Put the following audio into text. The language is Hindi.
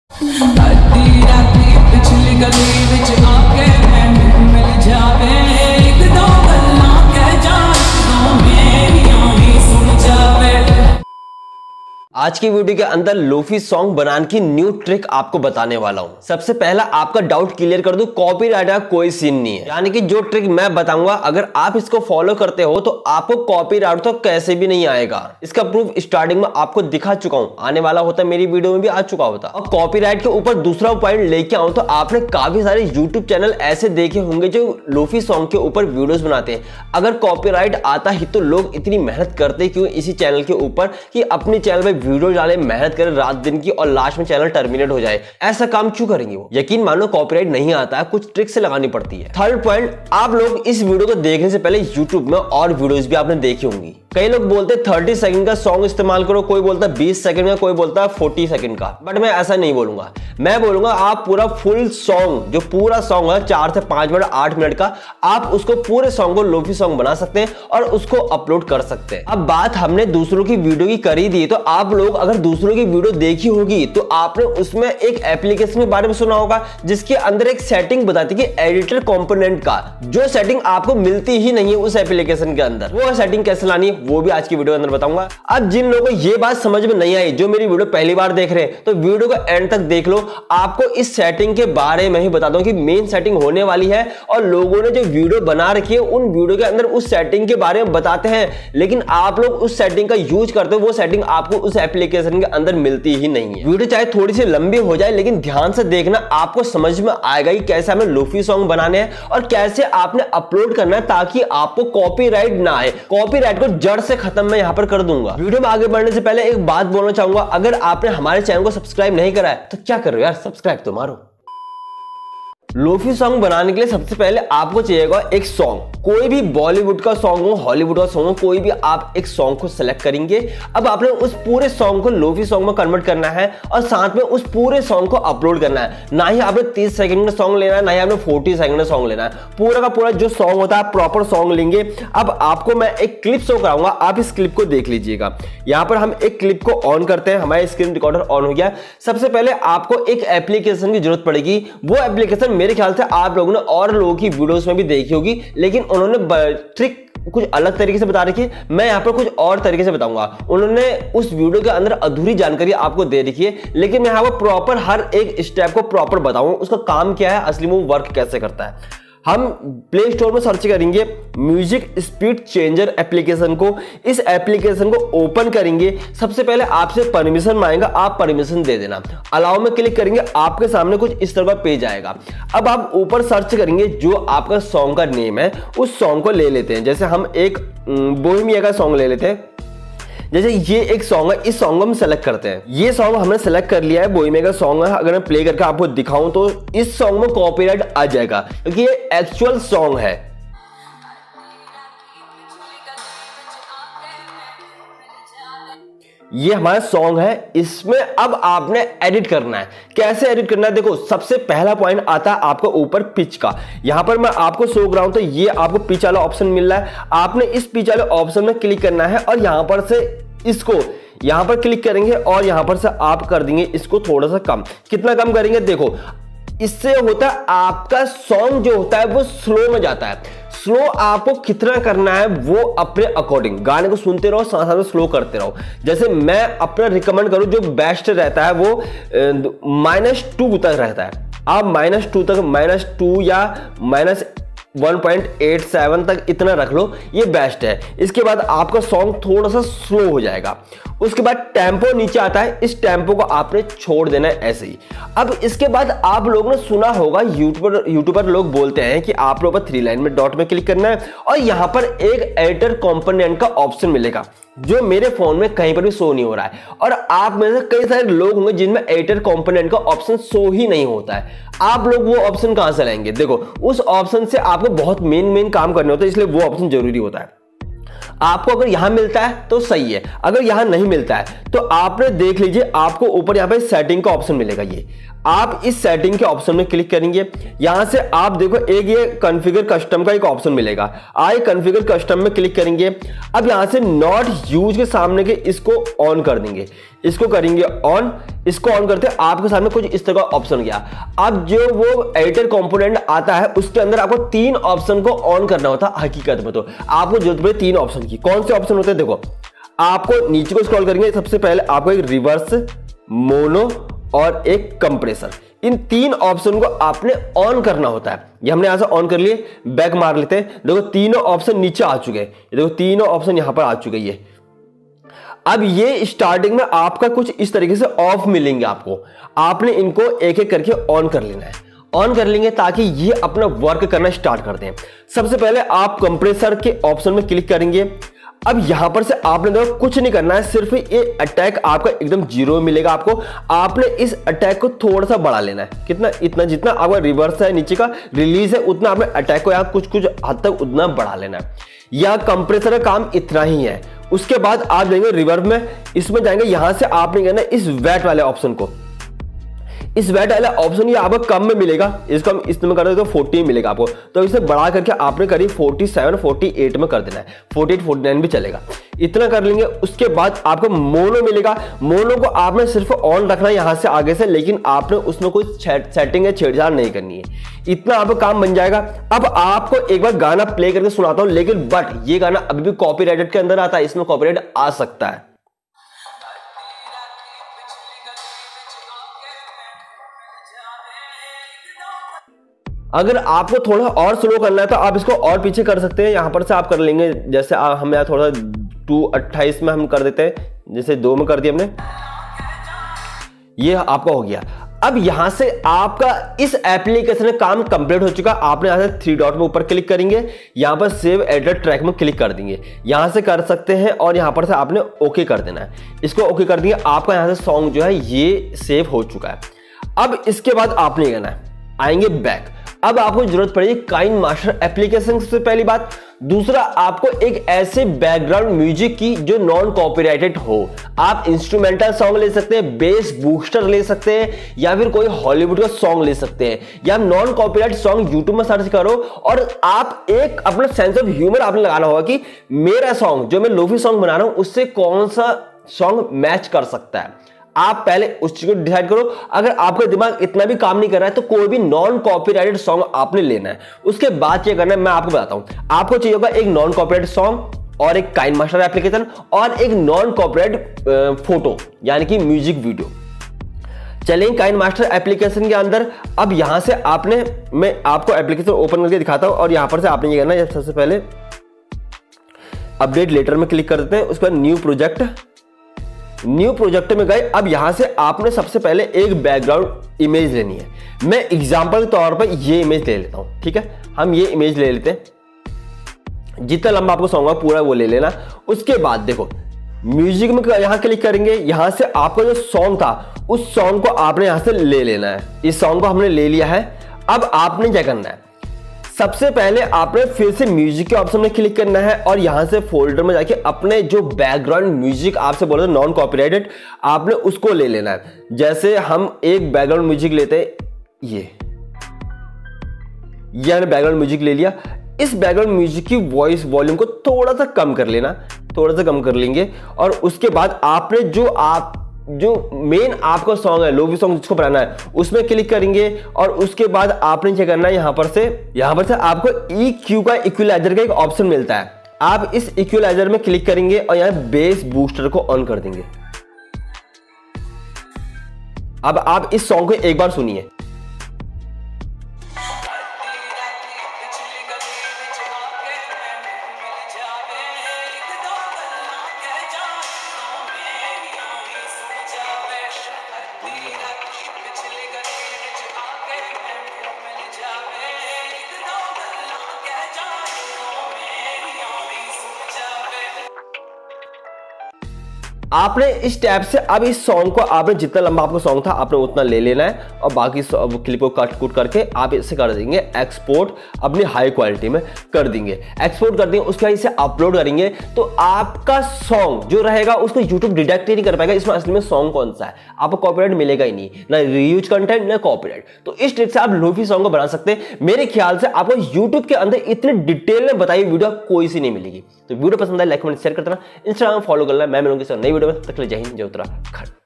पिछली गली विच आके मैनू मिल जावे, एक दो गल्लां कह जा, दो मेरियां ही सुन जावे। आज की वीडियो के अंदर लोफी सॉन्ग बनाने की न्यू ट्रिक आपको बताने वाला हूं। सबसे पहला आपका डाउट क्लियर कर दूं, कॉपीराइट का कोई सीन नहीं है। यानी कि जो ट्रिक मैं बताऊंगा अगर आप इसको फॉलो करते हो तो आपको कॉपीराइट तो कैसे भी नहीं आएगा। इसका प्रूफ स्टार्टिंग में आपको दिखा चुका हूं, आने वाला होता है, मेरी वीडियो में भी आ चुका होता। और कॉपीराइट के ऊपर दूसरा पॉइंट लेके आऊं तो आपने काफी सारे यूट्यूब चैनल ऐसे देखे होंगे जो लोफी सॉन्ग के ऊपर वीडियोस बनाते हैं। अगर कॉपीराइट आता ही तो लोग इतनी मेहनत करते क्यों इसी चैनल के ऊपर कि अपने चैनल पे वीडियो डाले, मेहनत करें रात दिन की और लास्ट में चैनल टर्मिनेट हो जाए। ऐसा काम क्यों करेंगे वो? यकीन मानो कॉपीराइट नहीं आता है, कुछ ट्रिक से लगानी पड़ती है। थर्ड पॉइंट, आप लोग इस वीडियो को देखने से पहले यूट्यूब में और वीडियोस भी आपने देखी होंगी। कई लोग बोलते हैं 30 सेकंड का सॉन्ग इस्तेमाल करो, कोई बोलता है 20 सेकंड का, कोई बोलता है 40 सेकंड का। बट मैं ऐसा नहीं बोलूंगा, मैं बोलूंगा आप पूरा फुल सॉन्ग, जो पूरा सॉन्ग है 4 से 5 मिनट 8 मिनट का, आप उसको पूरे सॉन्ग को लोफी सॉन्ग बना सकते हैं और उसको अपलोड कर सकते हैं। अब बात हमने दूसरों की वीडियो की करी दी, तो आप लोग अगर दूसरों की वीडियो देखी होगी तो आपने उसमें एक एप्लीकेशन के बारे में सुना होगा जिसके अंदर एक सेटिंग बताती है कि एडिटर कंपोनेंट का, जो सेटिंग आपको मिलती ही नहीं है उस एप्लीकेशन के अंदर। वो सेटिंग कैसे लानी है वो भी आज की वीडियो के अंदर बताऊंगा। अब जिन लोगों को ये बात समझ में नहीं आई, जो मेरी वीडियो पहली बार देख रहे हैं, तो वीडियो को एंड तक देख लो। आपको इस सेटिंग के बारे में ही बता दूं कि मेन सेटिंग होने वाली है और लोगों ने जो वीडियो बना रखी है उन वीडियो के अंदर उस सेटिंग के बारे में बताते हैं, लेकिन आप लोग उस सेटिंग का यूज करते हो, वो सेटिंग आपको उस एप्लीकेशन के अंदर मिलती ही नहीं है। वीडियो चाहे थोड़ी सी लंबी हो जाए लेकिन ध्यान से देखना, आपको समझ में आएगा कि कैसे हमें लोफी सॉन्ग बनाने हैं और कैसे आपने अपलोड करना है ताकि आपको कॉपीराइट ना आए। कॉपीराइट को जड़ से खत्म मैं यहां पर कर दूंगा। वीडियो में आगे बढ़ने से पहले एक बात बोलना चाहूंगा, अगर आपने हमारे चैनल को सब्सक्राइब नहीं करा है तो क्या कर रहे हो यार, सब्सक्राइब तो मारो। लोफी सॉन्ग बनाने के लिए सबसे पहले आपको चाहिएगा एक सॉन्ग, कोई भी बॉलीवुड का सॉन्ग हो, हॉलीवुड का सॉन्ग हो, कोई भी आप एक सॉन्ग को सेलेक्ट करेंगे। अब आपने उस पूरे सॉन्ग को लोफी सॉन्ग में कन्वर्ट करना है और साथ में उस पूरे सॉन्ग को अपलोड करना है। ना ही आपने 30 सेकंड का सॉन्ग लेना है, ना ही आपने 40 सेकंड का सॉन्ग लेना है। पूरा का पूरा जो सॉन्ग होता है प्रॉपर सॉन्ग लेंगे। अब आपको मैं एक क्लिप शो कराऊंगा, आप इस क्लिप को देख लीजिएगा। यहां पर हम एक क्लिप को ऑन करते हैं, हमारा स्क्रीन रिकॉर्डर ऑन हो गया। सबसे पहले आपको एक एप्लीकेशन की जरूरत पड़ेगी। वो एप्लीकेशन मेरे ख्याल से आप लोगों ने और लोगों की वीडियोस में भी देखी होगी, लेकिन उन्होंने ट्रिक कुछ अलग तरीके से बता रखी है, मैं यहां पर कुछ और तरीके से बताऊंगा। उन्होंने उस वीडियो के अंदर अधूरी जानकारी आपको दे रखी है, लेकिन मैं यहां पर प्रॉपर हर एक स्टेप को प्रॉपर बताऊंगा, उसका काम क्या है, असली में वर्क कैसे करता है। हम प्ले स्टोर में सर्च करेंगे म्यूजिक स्पीड चेंजर एप्लीकेशन को। इस एप्लीकेशन को ओपन करेंगे। सबसे पहले आपसे परमिशन मांगेगा, आप परमिशन दे देना। अलाउ में क्लिक करेंगे, आपके सामने कुछ इस तरह का पेज आएगा। अब आप ऊपर सर्च करेंगे, जो आपका सॉन्ग का नेम है उस सॉन्ग को ले लेते हैं। जैसे हम एक बोहेमिया का सॉन्ग ले लेते हैं। जैसे ये एक सॉन्ग है, इस सॉन्ग को हम सेलेक्ट करते हैं। ये सॉन्ग हमने सेलेक्ट कर लिया है, बोहेमिया का सॉन्ग है। अगर मैं प्ले करके आपको दिखाऊं तो इस सॉन्ग में कॉपीराइट आ जाएगा क्योंकि ये एक्चुअल सॉन्ग है। ये हमारा सॉन्ग है, इसमें अब आपने एडिट करना है। कैसे एडिट करना है देखो, सबसे पहला पॉइंट आता है आपको ऊपर पिच का। यहां पर मैं आपको शो कर रहा हूं तो ये आपको पिच वाला ऑप्शन मिल रहा है। आपने इस पिच वाले ऑप्शन में क्लिक करना है और यहां पर से इसको यहां पर क्लिक करेंगे और यहां पर से आप कर देंगे इसको थोड़ा सा कम। कितना कम करेंगे देखो, इससे होता है आपका सॉन्ग जो होता है वो स्लो में जाता है। स्लो आपको कितना करना है वो अपने अकॉर्डिंग, गाने को सुनते रहो, साथ साथ में स्लो करते रहो। जैसे मैं अपना रिकमेंड करूं, जो बेस्ट रहता है वो -2 तक रहता है। आप -2 तक, -2 या -1.87 तक इतना रख लो, ये बेस्ट है। इसके बाद आपका सॉन्ग थोड़ा सा स्लो हो जाएगा। उसके बाद टेम्पो नीचे आता है, इस टेम्पो को आपने छोड़ देना है ऐसे ही। अब इसके बाद आप लोगों ने सुना होगा, यूट्यूबर लोग बोलते हैं कि आप लोगों को 3 लाइन में डॉट में क्लिक करना है और यहां पर एक एडिटर कंपोनेंट का ऑप्शन मिलेगा, जो मेरे फोन में कहीं पर भी शो नहीं हो रहा है। और आप में से कई सारे लोग होंगे जिनमें एडिटर कंपोनेंट का ऑप्शन शो ही नहीं होता है। आप लोग वो ऑप्शन कहां से लाएंगे? देखो, उस ऑप्शन से आपको बहुत मेन काम करने होते हैं, इसलिए वो ऑप्शन जरूरी होता है। आपको अगर यहां मिलता है तो सही है, अगर यहां नहीं मिलता है तो आपने देख लीजिए, आपको ऊपर यहां पे सेटिंग का ऑप्शन मिलेगा। ये आप इस सेटिंग के ऑप्शन में क्लिक करेंगे, यहां से आप देखो एक ये कॉन्फ़िगर कस्टम का एक ऑप्शन मिलेगा, आई कॉन्फ़िगर कस्टम में क्लिक करेंगे। अब यहां से नॉट यूज के सामने के इसको ऑन कर देंगे, इसको करेंगे ऑन। इसको ऑन करते आपके सामने कुछ इस तरह का ऑप्शन गया। अब जो वो एडिटर कंपोनेंट आता है उसके अंदर आपको 3 ऑप्शन को ऑन करना होता है। हकीकत में तो आपको जरूरत पड़े 3 ऑप्शन की। कौन से ऑप्शन होते हैं देखो, आपको नीचे को स्क्रॉल करेंगे, सबसे पहले आपको एक रिवर्स, मोनो और एक कंप्रेसर, इन 3 ऑप्शन को आपने ऑन करना होता है। ये हमने यहां से ऑन कर लिए, बैक मार लेते हैं। देखो तीनों ऑप्शन नीचे आ चुके हैं, देखो तीनों ऑप्शन यहां पर आ चुके हैं। अब ये स्टार्टिंग में आपका कुछ इस तरीके से ऑफ मिलेंगे आपको, आपने इनको एक एक करके ऑन कर लेना है। ऑन कर लेंगे ताकि ये अपना वर्क करना स्टार्ट कर दें। सबसे पहले आप कंप्रेसर के ऑप्शन में क्लिक करेंगे। अब यहां पर से आपने देखो कुछ नहीं करना है, सिर्फ ये अटैक आपका एकदम 0 मिलेगा आपको। आपने इस अटैक को थोड़ा सा बढ़ा लेना है, कितना, इतना जितना आपका रिवर्स है नीचे का रिलीज है उतना आपने अटैक को यहां कुछ कुछ हद तक उतना बढ़ा लेना है। या कंप्रेसर का काम इतना ही है। उसके बाद आप जाएंगे रिवर्ब में, इसमें जाएंगे, यहां से आपने कहना है इस वेट वाले ऑप्शन को, इस वेट वाला ऑप्शन ये आपको कम में मिलेगा, इसको हम इसमें कर दे तो 40 मिलेगा आपको, तो इसे बढ़ा करके आपने करीब 47 48 में कर देना है, 48 49 भी चलेगा, इतना कर लेंगे। उसके बाद आपको मोनो मिलेगा। मोनो को आपने सिर्फ ऑन रखना है यहां से आगे से, लेकिन आपने उसमें कोई सेटिंग या छेड़छाड़ नहीं करनी है। इतना आपका काम बन जाएगा। अब आपको एक बार गाना प्ले करके सुनाता हूं, लेकिन बट ये गाना अभी भी कॉपीराइट के अंदर आता है, इसमें कॉपीराइट आ सकता है। अगर आपको थोड़ा और स्लो करना है तो आप इसको और पीछे कर सकते हैं, यहां पर से आप कर लेंगे। जैसे हम यहाँ थोड़ा 2:28 में हम कर देते हैं, जैसे 2 में कर दिया हमने, ये आपका हो गया। अब यहां से आपका इस एप्लीकेशन में काम कंप्लीट हो चुका। आपने यहां से 3 डॉट में ऊपर क्लिक करेंगे, यहां पर सेव एडिटर ट्रैक में क्लिक कर देंगे, यहां से कर सकते हैं, और यहां पर से आपने ओके कर देना है। इसको ओके कर देंगे, आपका यहां से सॉन्ग जो है ये सेव हो चुका है। अब इसके बाद आपने कहना है, आएंगे बैक। अब आपको जरूरत पड़ेगी काइन मास्टर एप्लीकेशन से पहली बात। दूसरा, आपको एक ऐसे बैकग्राउंड म्यूजिक की जो नॉन कॉपीराइटेड हो। आप इंस्ट्रूमेंटल सॉन्ग ले सकते हैं, बेस बूस्टर ले सकते हैं, या फिर कोई हॉलीवुड का सॉन्ग ले सकते हैं, या नॉन कॉपीराइट सॉन्ग यूट्यूब में सर्च करो, और आप एक अपना सेंस ऑफ ह्यूमर आपने लगाना होगा कि मेरा सॉन्ग जो मैं लोफी सॉन्ग बना रहा हूं उससे कौन सा सॉन्ग मैच कर सकता है। आप पहले उस चीज को डिसाइड करो। अगर आपका दिमाग इतना भी काम नहीं कर रहा है तो कोई भी नॉन कॉपीराइटेड सॉन्ग आपने लेना है। उसके बाद क्या करना है मैं आपको बताता हूं। आपको चाहिए होगा एक नॉन कॉपीराइटेड सॉन्ग और एक काइन मास्टर एप्लीकेशन और एक नॉन कॉपीराइटेड फोटो यानी कि म्यूजिक वीडियो। चलें काइन मास्टर एप्लीकेशन के अंदर। अब यहां से आपने, मैं आपको एप्लीकेशन ओपन करके दिखाता हूं, और यहां पर से आपने ये करना है, सबसे पहले अपडेट लेटर में क्लिक कर देते हैं। उसके बाद न्यू प्रोजेक्ट, न्यू प्रोजेक्ट में गए। अब यहां से आपने सबसे पहले एक बैकग्राउंड इमेज लेनी है। मैं एग्जांपल के तौर पर ये इमेज ले लेता हूं, ठीक है। हम ये इमेज ले लेते हैं, जितना लंबा आपको सॉन्ग है पूरा वो ले लेना। उसके बाद देखो म्यूजिक में यहां क्लिक करेंगे, यहां से आपका जो सॉन्ग था उस सॉन्ग को आपने यहां से ले लेना है। इस सॉन्ग को हमने ले लिया है। अब आपने क्या करना है, सबसे पहले आपने फिर से म्यूजिक के ऑप्शन में क्लिक करना है, और यहां से फोल्डर में जाके अपने जो बैकग्राउंड म्यूजिक आपसे बोला था नॉन कॉपीराइटेड, आपने उसको ले लेना है। जैसे हम एक बैकग्राउंड म्यूजिक लेते हैं, ये हमने बैकग्राउंड म्यूजिक ले लिया। इस बैकग्राउंड म्यूजिक की वॉइस वॉल्यूम को थोड़ा सा कम कर लेना, थोड़ा सा कम कर लेंगे। और उसके बाद आपने जो मेन आपका सॉन्ग है, लोफी सॉन्ग जिसको बनाना है, उसमें क्लिक करेंगे। और उसके बाद आपने क्या करना है, यहां पर से आपको EQ का इक्विलाइजर का एक ऑप्शन मिलता है। आप इस इक्विलाइजर में क्लिक करेंगे और यहां बेस बूस्टर को ऑन कर देंगे। अब आप इस सॉन्ग को एक बार सुनिए। आपने इस टैब से अब इस सॉन्ग को आपने जितना लंबा आपका सॉन्ग था आपने उतना ले लेना है और बाकी क्लिप को कट कुट करके आप इसे कर देंगे एक्सपोर्ट, अपनी हाई क्वालिटी में कर देंगे। एक्सपोर्ट कर देंगे, उसके बाद इसे अपलोड करेंगे तो आपका सॉन्ग जो रहेगा उसको यूट्यूब डिटेक्ट ही नहीं कर पाएगा इसमें असली में सॉन्ग कौन सा है, आपको कॉपीराइट मिलेगा ही नहीं, ना रीयूज कंटेंट ना कॉपीराइट। तो इस ट्रिक से आप लोफी सॉन्ग को बना सकते हैं। मेरे ख्याल से आपको यूट्यूब के अंदर इतने डिटेल में बताई वीडियो कोई सी नहीं मिलेगी। तो वीडियो पसंद आए लाइक कमेंट शेयर करना, इंस्टाग्राम फॉलो करना। मैं मिलूंगी सर नई वीडियो में, तक के लिए जय हिंद जय उत्तराखंड।